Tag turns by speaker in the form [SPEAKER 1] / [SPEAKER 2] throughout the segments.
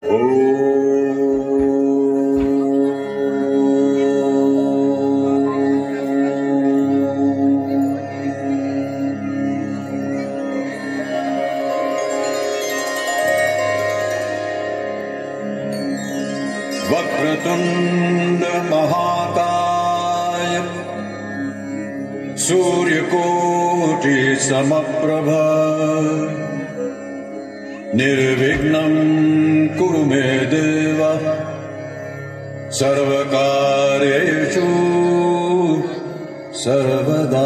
[SPEAKER 1] वक्रतुंड महाकाय सूर्यकोटि समप्रभ निर्विघ्नं कुरु मे देव सर्वकार्येषु सर्वदा।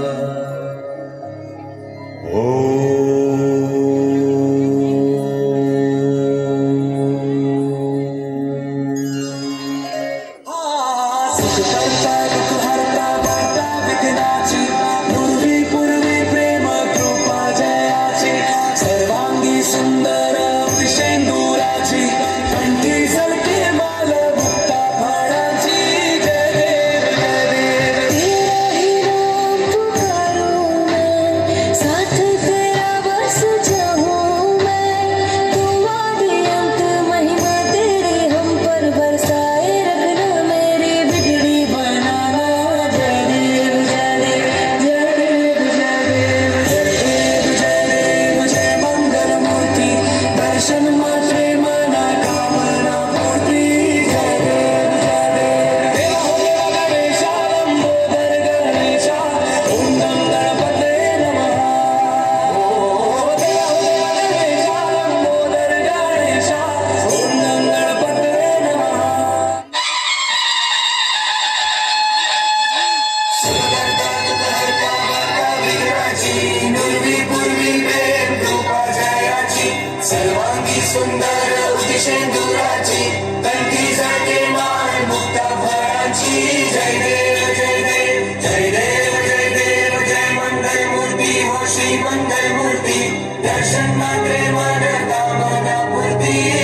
[SPEAKER 2] सर्वांगी सुंदर उदिशेंदुराची कंठी जाते मान मुक्ता फळाची जय देव जय देव जय देव जय देव जय मंगल मूर्ती हो श्री मंगल मूर्ती दर्शन मात्रे मन कामना पूर्ती।